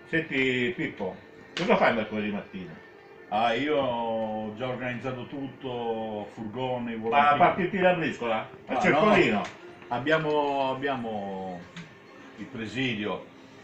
Senti Pippo, cosa fai mercoledì mattina? Ah, io ho già organizzato tutto, furgoni, Ma volantini. partiti da briscola? Al Ah, no, circolino? abbiamo il presidio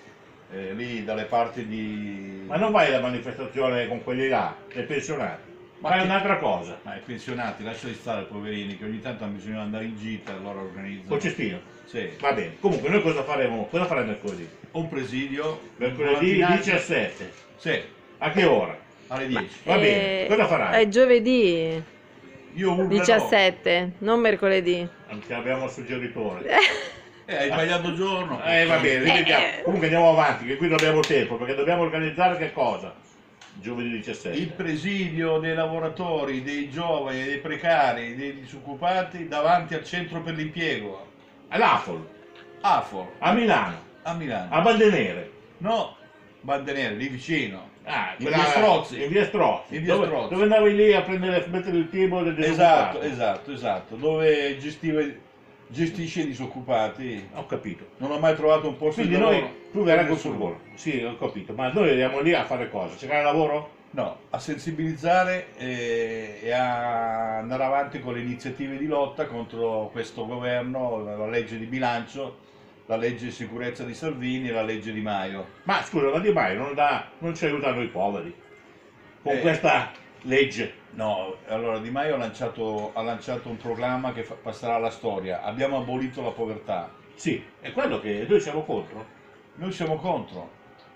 lì dalle parti Ma di... non vai alla manifestazione con quelli là, dei pensionati? Ma Fai che... un'altra cosa, Ma i pensionati, lasciali stare, poverini, che ogni tanto hanno bisogno di andare in gita, allora col organizzano. cestino. Sì, Va bene, comunque noi cosa faremo? Cosa farai mercoledì? un presidio, un Mercoledì volantinaggio. 17. Sì, A che ora? alle 10. Va bene, cosa farai? È giovedì Io urlerò. 17, non mercoledì. Anche abbiamo un suggeritore. Hai sbagliato giorno. Va bene, rivediamo. Comunque andiamo avanti, che qui non abbiamo tempo, perché dobbiamo organizzare che cosa? Giovedì 17. Il presidio dei lavoratori, dei giovani, dei precari, dei disoccupati davanti al centro per l'impiego, All'Afol, AFOR, a Milano, a Milano. a Bandenere. No, Bandenere, lì vicino. Ah, In via Strozzi. In via Strozzi. In via Dove, Strozzi. dove andavi lì a prendere, a mettere il timbro del Esatto, disoccupato? esatto, dove gestisce i disoccupati. Ho capito. Non ho mai trovato un posto Quindi di lavoro. tu verrai per col nessuno. furgone. Sì, ho capito. Ma noi andiamo lì a fare cosa? Cercare lavoro? No, a sensibilizzare e a andare avanti con le iniziative di lotta contro questo governo, la legge di bilancio, la legge di sicurezza di Salvini e la legge di Maio. Ma scusa, ma Di Maio non ci aiuta noi poveri con Eh. questa legge. No, allora Di Maio ha lanciato un programma che passerà alla storia. Abbiamo abolito la povertà. Sì, è quello che noi siamo contro. Noi siamo contro,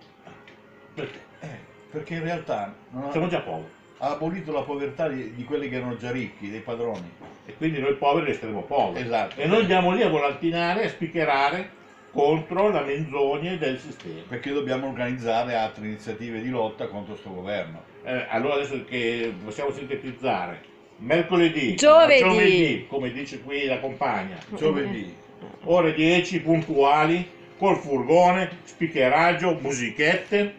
Perché? perché in realtà non Siamo già poveri. ha abolito la povertà di quelli che erano già ricchi, dei padroni. E quindi noi poveri resteremo poveri. Esatto. E noi andiamo lì a volantinare e a spiccherare contro la menzogne del sistema. Perché dobbiamo organizzare altre iniziative di lotta contro questo governo. Allora adesso che possiamo sintetizzare, mercoledì, Giovedì. come dice qui la compagna, Giovedì, ore 10 puntuali, col furgone, spicheraggio, musichette,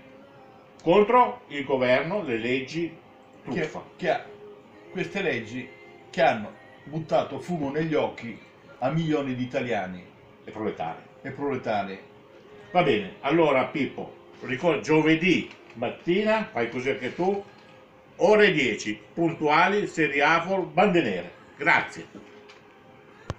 contro il governo, le leggi, che, truffa. queste leggi che hanno buttato fumo negli occhi a milioni di italiani E proletari. e proletari. Va bene, allora Pippo, ricorda giovedì mattina, fai così anche tu, ore 10, puntuali, Serie A, Bandenere. Grazie.